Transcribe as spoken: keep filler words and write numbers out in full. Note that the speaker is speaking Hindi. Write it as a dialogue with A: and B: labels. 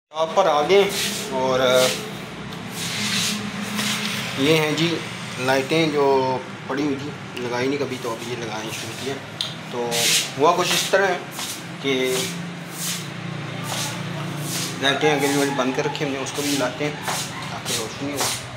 A: आप पर आ गए और ये हैं जी लाइटें जो पड़ी हुई थी, लगाई नहीं कभी, तो अभी ये लगानी शुरू की है। तो हुआ कुछ इस तरह है कि लाइटें अगर वाली बंद कर रखी हमने, उसको भी लाते हैं ताकि रोशनी हो।